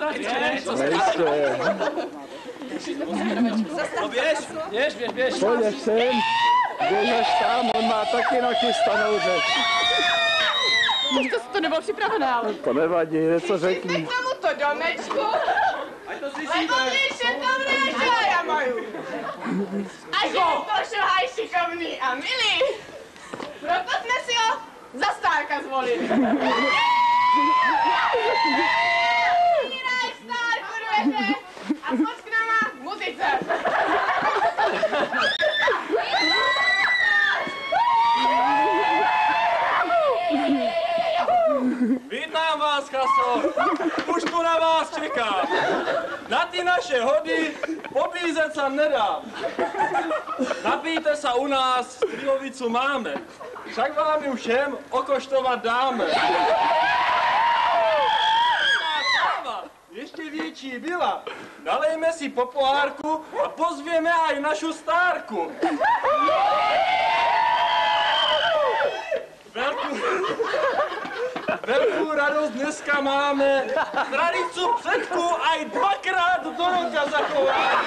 No běž. Pojď až sem, běž až tam, on má taky nachystanou řeč. To nebylo připravené, ale... To nevadí, něco řekni. K tomuto domečku, Ať to slyšíme. nejvhodnější dobré, že já majú. A že došel aj šikovný a milý. Proto jsme si ho za Stárka zvolili. Hraj Stárku, rvete, a pojď k náma k muzice. Vítám vás, Chaso. Už tu na vás čekám. Na ty naše hody pobízet sa nedám. Napijte sa u nás, slivovicu máme. Však vám ju všem okoštovat dáme. Ještě větší byla. Nalejme si po pohárku a pozvěme aj našu Stárku. Velkou radost dneska máme. Tradicu předků aj dvakrát do roka zachová.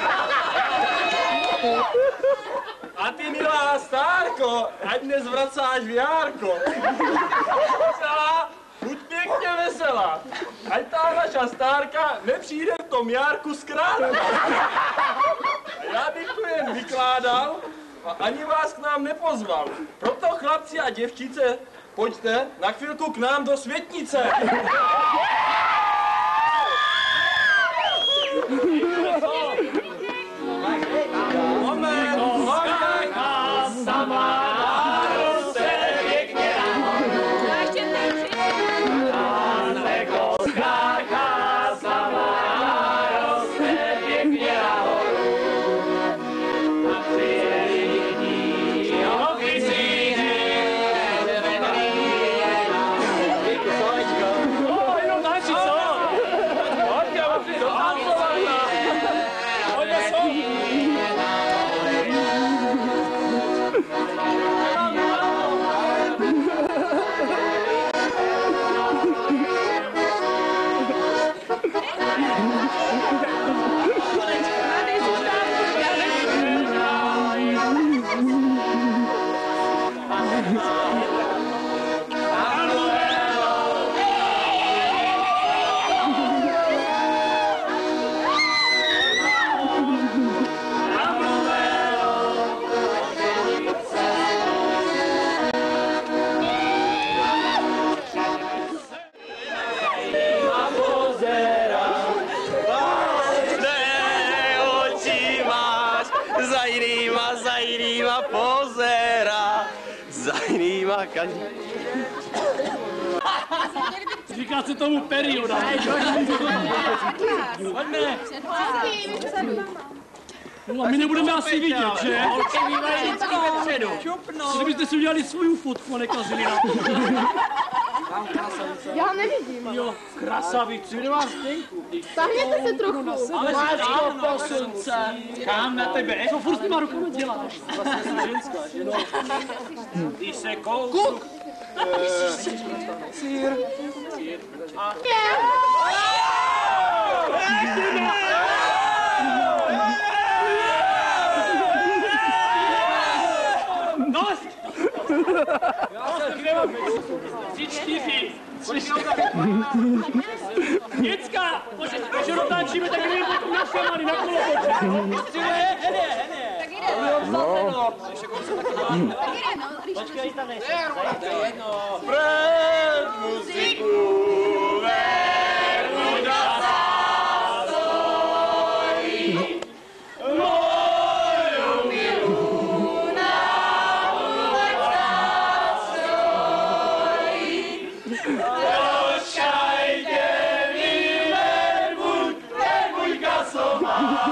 A ty, milá Stárko, ať nezvracáš v járko. Veselá, buď pěkně veselá. Ať ta naša Stárka nepřijde v tom járku zkrátka. Já bych tu jen vykládal a ani vás k nám nepozval. Proto chlapci a děvčice, pojďte na chvilku k nám do světnice. Moment. Sama naroste pěkně nahoru. Ještě teď. Skáka sama naroste pěkně nahoru. A přijení oficíny. Jenom tači, co? Pojďte, opři do tancování. Pojďme jsou. Za jinýma pozera, za jinýma každý. Říká se tomu perioda. Pojďme. No a my nebudeme asi vidět, že? Holky bývají vždycky vepředu. Kdybyste si udělali svou fotku a nekazili na to. Já nevidím. Jo, krasavici, kde máš Zdenku? Tahněte se trochu. Ale Máčko, posunce. Kam na tebe? Co furt s těma rukama děláš? Vlastně jsem ženská, že no? Ty se kouk. Sýr. A... Dost! Kde mám? Čtyři. Děcka, když dotáčíme, tak jdeme pojď na šamany, na kolotoče. Hede. Tak jde. No. Tak jde, no. Počkej, tam nejsi. Před muziku vernu na zásojí. Moju milu na ulici stojí. Počkajte mi verbuďka somá.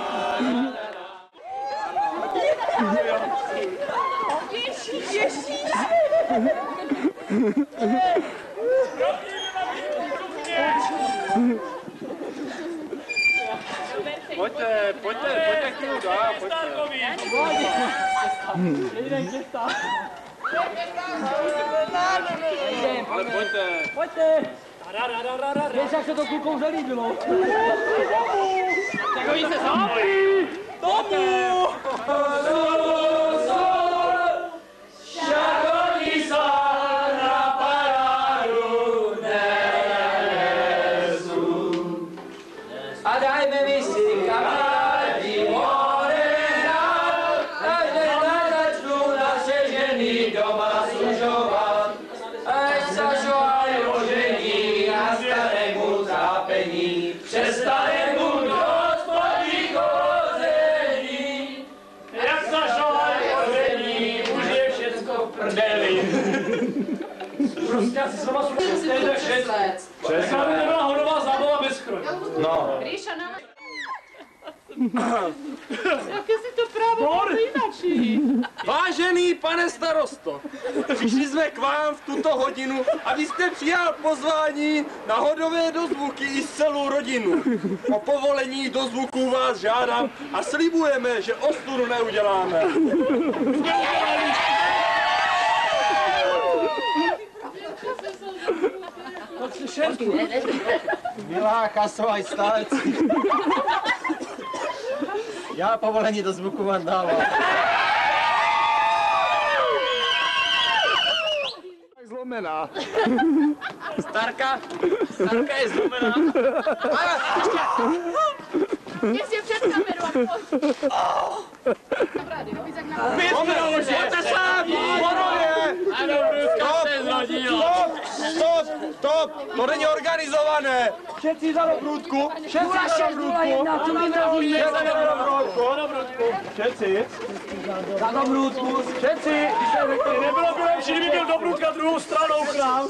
Pojďte chvíli dál, pojďte. Ale pojďte. Pojďte! Víš, jak se to klukům zalíbilo? Tak oni se zápojí. Tomu! Šakoní sál na parádu nesu. A dajme mi si kamarádi morenát, až nezačnou naše ženy doma služovat. Až zažovají ožení na starému trápení, přestanému hospodí chození. Jak zažovají ožení, už je všecko v prdeli. Prostě asi s váma slušení, to je všecko. Přesně. To nebyla hodová zábava bez chroně. No. Ríša, na... Jaké si to právě jinačí. Vážený pane starosto, přišli jsme k vám v tuto hodinu, abyste přijal pozvání na hodové dozvuky i s celou rodinu. O povolení dozvuků vás žádám a slibujeme, že ostudu neuděláme. Milá Kasová i stálecí. Já povolení do zvuku vám dávám. Tak zlomená. Starka je zlomená. Jestli před kamerou a Pojďte sem! Morově! Stop! To není organizované! Všetci za Dobrůdku! Všetci za Dobrůdku! Všetci! Za Dobrůdku! Všetci! Nebylo by lepší, kdyby byl Dobrůdka druhou stranou k nám!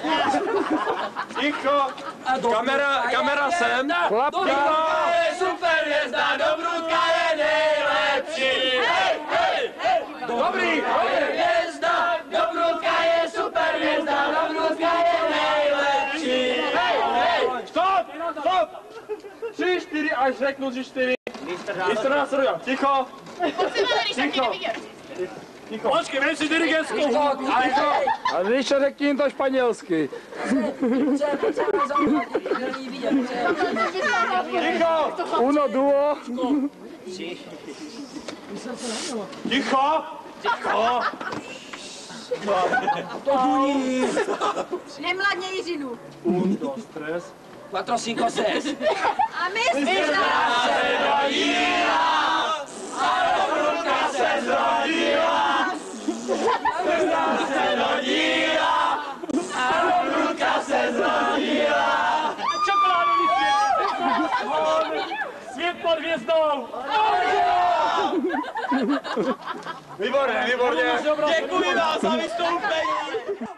Ticho! Kamera sem! Chlapka! Super hvězda, Dobrůdka je nejlepší! Dobrý! Hvězda, Dobrůdka je super hvězda, Dobrůdka je nejlepší! Stop! 3, 4, až řeknu 3, 4. Mistr následuje. Ticho! Ticho! Počkej, vem si dirigentskou! A když to řekni jim to španělsky. Ticho! Uno, duo. Ticho! Nemladně Jiřinu. 1, 2, 3. 4, 5, 6. A my jsme Čokoládový svět! Svět pod hvězdou! Výborně! Děkuji vám za vystoupení!